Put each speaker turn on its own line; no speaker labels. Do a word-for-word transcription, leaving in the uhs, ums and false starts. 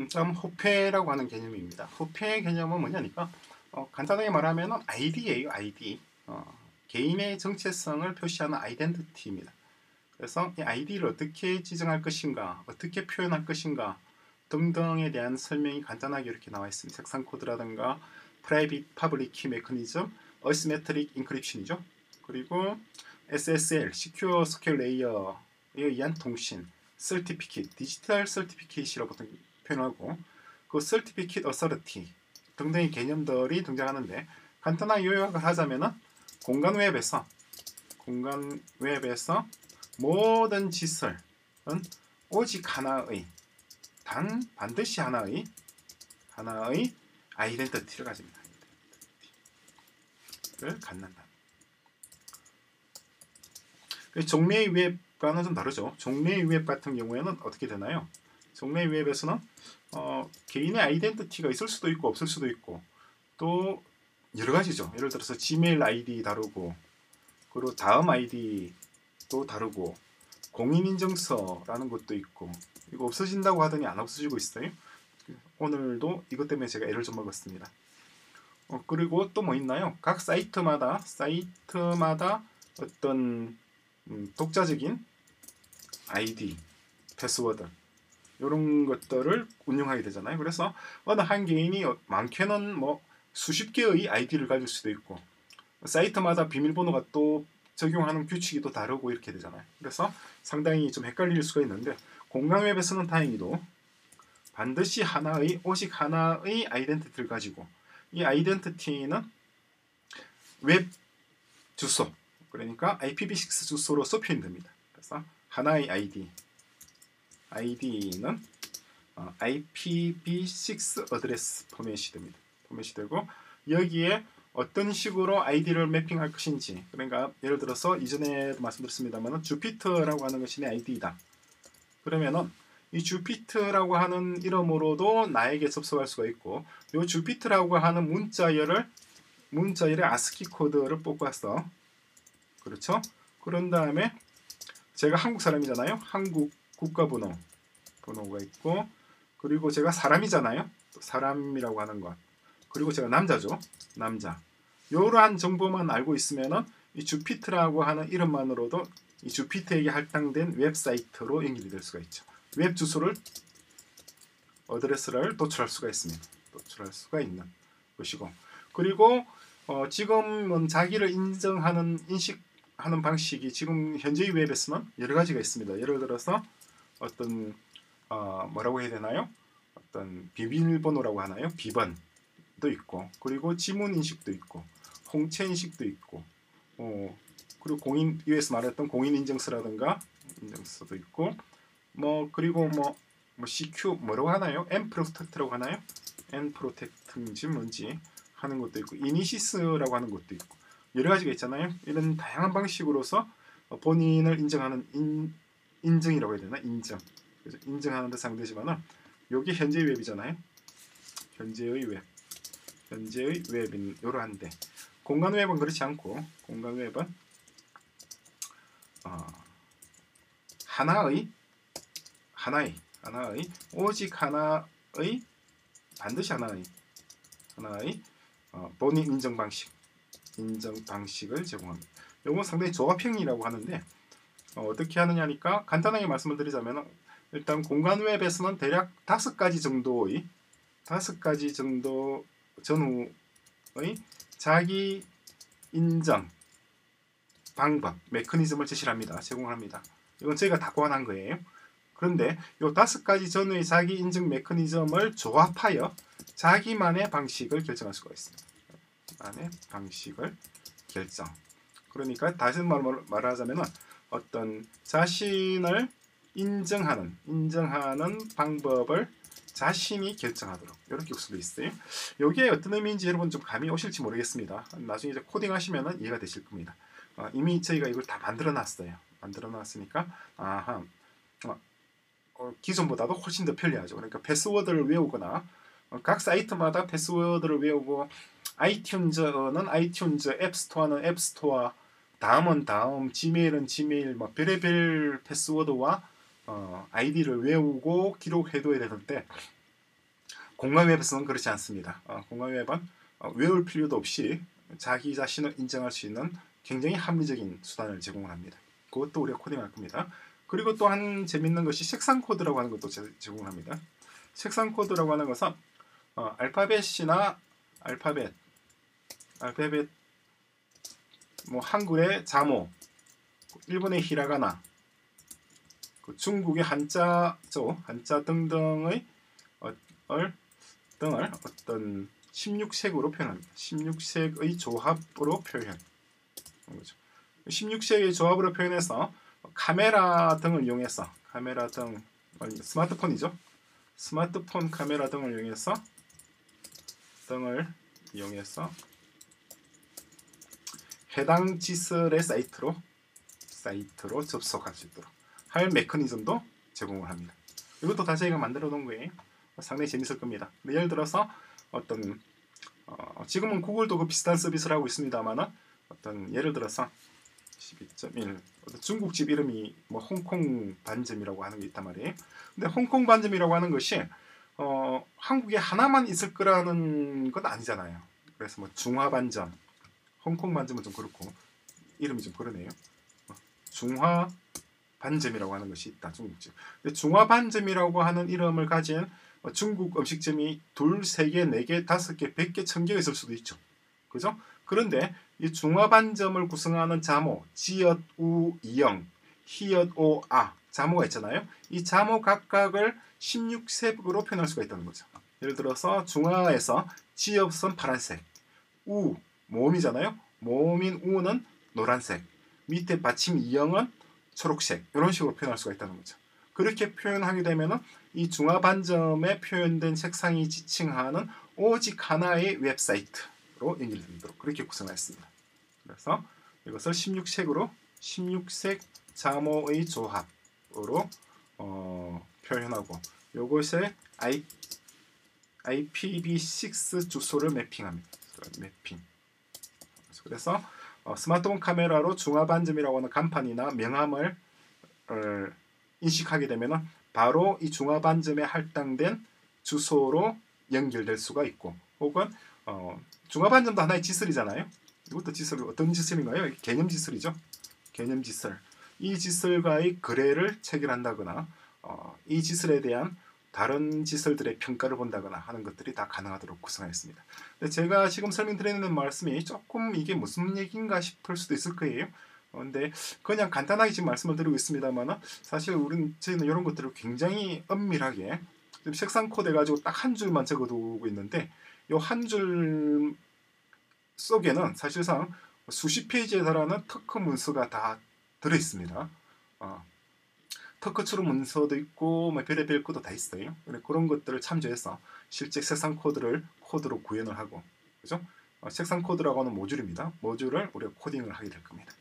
다음 호패라고 하는 개념입니다. 호패 개념은 뭐냐니까 어, 간단하게 말하면 아이디예요. 아이디. 어, 개인의 정체성을 표시하는 아이덴티티입니다. 그래서 이 아이디를 어떻게 지정할 것인가, 어떻게 표현할 것인가 등등에 대한 설명이 간단하게 이렇게 나와 있습니다. 색상 코드라든가 프라이빗 퍼블릭 키 메커니즘, 어시메트릭 인크립션이죠. 그리고 에스에스엘, Secure Scale Layer에 의한 통신, Certificate, 디지털 Certificate이라고 표현하고 그 Certificate Authority 등등의 개념들이 등장하는데 간단하게 요약을 하자면은 공간 웹에서 공간 웹에서 모든 짓을 오직 하나의 단 반드시 하나의 하나의 아이덴티티를 가집니다. 를 갖는다. 종래의 웹과는 좀 다르죠. 종래의 웹 같은 경우에는 어떻게 되나요? 종래의 웹에서는 어, 개인의 아이덴티티가 있을 수도 있고 없을 수도 있고 또 여러 가지죠. 예를 들어서 지메일 아이디 다르고 그리고 다음 아이디도 다르고 공인인증서라는 것도 있고 이거 없어진다고 하더니 안 없어지고 있어요. 오늘도 이것 때문에 제가 애를 좀 먹었습니다. 어, 그리고 또 뭐 있나요? 각 사이트마다 사이트마다 어떤 음, 독자적인 아이디, 패스워드 이런 것들을 운영하게 되잖아요. 그래서 어느 한 개인이 많게는 뭐 수십 개의 아이디를 가질 수도 있고 사이트마다 비밀번호가 또 적용하는 규칙이 또 다르고 이렇게 되잖아요. 그래서 상당히 좀 헷갈릴 수가 있는데 공간 웹에서는 다행히도 반드시 하나의 오직 하나의 아이덴티티를 가지고 이 아이덴티티는 웹 주소 그러니까 아이피브이식스 주소로서 표현됩니다. 그래서 하나의 아이디 아이디는 어, 아이피브이식스 어드레스 포맷이 됩니다. 포맷이 되고 여기에 어떤 식으로 아이디를 매핑할 것인지 그러니까 예를 들어서 이전에도 말씀드렸습니다만 주피터라고 하는 것이 내 아이디이다. 그러면은 이 주피터라고 하는 이름으로도 나에게 접속할 수가 있고 이 주피터라고 하는 문자열을 문자열의 아스키 코드를 뽑아서 그렇죠? 그런 다음에 제가 한국 사람이잖아요. 한국 국가번호 번호가 있고 그리고 제가 사람이잖아요. 사람이라고 하는 것 그리고 제가 남자죠. 남자. 이러한 정보만 알고 있으면은 이 주피터라고 하는 이름만으로도 이 주피터에게 할당된 웹사이트로 연결이 될 수가 있죠. 웹 주소를 어드레스를 도출할 수가 있습니다. 도출할 수가 있는 것이고 그리고 어, 지금은 자기를 인정하는 인식하는 방식이 지금 현재의 웹에서는 여러 가지가 있습니다. 예를 들어서 어떤 어, 뭐라고 해야 되나요? 어떤 비밀번호라고 하나요? 비번도 있고 그리고 지문 인식도 있고 홍채 인식도 있고 어, 그리고 공인 위에서 말했던 공인 인증서라든가 인증서도 있고 뭐 그리고 뭐, 뭐 씨큐 뭐라고 하나요? M 프로텍트라고 하나요? M 프로텍트인지 뭔지 하는 것도 있고 이니시스라고 하는 것도 있고 여러 가지가 있잖아요. 이런 다양한 방식으로서 본인을 인정하는 인, 인증이라고 해야 되나? 인증. 그래서 인증하는 데 사용되지만은 여기 현재의 웹이잖아요. 현재의 웹. 현재의 웹인 이러한데 공간 웹은 그렇지 않고 공간 웹은 어, 하나의 하나의 하나의 오직 하나의 반드시 하나의 하나의 어, 본인 인정 방식 인정 방식을 제공합니다. 이건 상당히 조합형이라고 하는데 어, 어떻게 하느냐니까 간단하게 말씀을 드리자면 일단 공간 웹에서는 대략 다섯 가지 정도의 다섯 가지 정도 전후의 자기 인정 방법 메커니즘을 제시합니다. 제공합니다. 이건 저희가 다 고안한 거예요. 그런데 이 다섯 가지 전후의 자기 인증 메커니즘을 조합하여 자기만의 방식을 결정할 수가 있습니다. 만의 방식을 결정. 그러니까 다시 말하자면 어떤 자신을 인정하는 인정하는 방법을 자신이 결정하도록 이렇게 올 수도 있어요. 여기에 어떤 의미인지 여러분 좀 감이 오실지 모르겠습니다. 나중에 이제 코딩하시면 이해가 되실 겁니다. 어, 이미 저희가 이걸 다 만들어 놨어요. 만들어 놨으니까 아하 어, 어, 기존보다도 훨씬 더 편리하죠. 그러니까 패스워드를 외우거나 어, 각 사이트마다 패스워드를 외우고 아이튠즈는 아이튠즈, 앱스토어는 앱스토어, 다음은 다음, 지메일은 지메일, 뭐 별의별 패스워드와 어, 아이디를 외우고 기록해둬야 되는데 공간 웹에서는 그렇지 않습니다. 어, 공간 웹은 어, 외울 필요도 없이 자기 자신을 인정할 수 있는 굉장히 합리적인 수단을 제공을 합니다. 그것도 우리가 코딩할 겁니다. 그리고 또 한 재밌는 것이 색상 코드라고 하는 것도 제, 제공을 합니다. 색상 코드라고 하는 것은 어, 알파벳이나 알파벳, 알파벳 뭐 한글의 자모, 일본의 히라가나, 그 중국의 한자죠, 한자 등등의 어, 등을 어떤 십육 색으로 표현합니다. 십육 색의 조합으로 표현. 거죠. 십육 색의 조합으로 표현해서 카메라 등을 이용해서 카메라 등 스마트폰이죠. 스마트폰 카메라 등을 이용해서 등을 이용해서 해당 지설의 사이트로 사이트로 접속할 수 있도록 할 메커니즘도 제공을 합니다. 이것도 다 저희가 만들어 놓은 거예요. 상당히 재밌을 겁니다. 예를 들어서 어떤 어, 지금은 구글도 그 비슷한 서비스를 하고 있습니다만은 어떤 예를 들어서 십이 점 일 중국집 이름이 뭐 홍콩 반점이라고 하는 게 있단 말이에요. 근데 홍콩 반점이라고 하는 것이 어, 한국에 하나만 있을 거라는 건 아니잖아요. 그래서 뭐 중화 반점, 홍콩 반점은 좀 그렇고 이름이 좀 그러네요. 중화 반점이라고 하는 것이 있다. 중국집. 근데 중화 반점이라고 하는 이름을 가진 중국 음식점이 둘, 세 개, 네 개, 다섯 개, 백 개, 천 개가 있을 수도 있죠. 그죠? 그런데 이 중화 반점을 구성하는 자모, 지읒, 우, 이영, 히읗, 오, 아 자모가 있잖아요. 이 자모 각각을 십육 색으로 표현할 수가 있다는 거죠. 예를 들어서 중화에서 지읒은 파란색, 우, 모음이잖아요. 모음인 우는 노란색, 밑에 받침 이영은 초록색, 이런 식으로 표현할 수가 있다는 거죠. 그렇게 표현하게 되면은 이 중화 반점에 표현된 색상이 지칭하는 오직 하나의 웹사이트로 연결되도록 그렇게 구성했습니다. 그래서 이것을 십육 색으로 십육 색 자모의 조합으로 어, 표현하고 이것에 아이, 아이피비 식스 주소를 매핑합니다. 매핑. 그래서 어, 스마트폰 카메라로 중화 반점이라고 하는 간판이나 명함을 어, 인식하게 되면 바로 이 중화 반점에 할당된 주소로 연결될 수가 있고, 혹은 어, 중화 반점도 하나의 지설이잖아요. 이것도 지설, 어떤 지설인가요? 개념 지설이죠. 개념 지설. 이 지설과의 거래를 체결한다거나 어, 이 지설에 대한 다른 지설들의 평가를 본다거나 하는 것들이 다 가능하도록 구성하였습니다. 제가 지금 설명드리는 말씀이 조금 이게 무슨 얘기인가 싶을 수도 있을 거예요. 근데 그냥 간단하게 지금 말씀을 드리고 있습니다만 사실 우리는 저희는 이런 것들을 굉장히 엄밀하게 색상 코드 해가지고 딱 한 줄만 적어두고 있는데 이 한 줄 속에는 사실상 수십 페이지에 달하는 특허 문서가 다 들어있습니다. 어. 특허 문서도 있고 뭐 별의별 것도 다 있어요. 그런 것들을 참조해서 실제 색상 코드를 코드로 구현을 하고, 그죠? 어, 색상 코드라고 하는 모듈입니다. 모듈을 우리가 코딩을 하게 될 겁니다.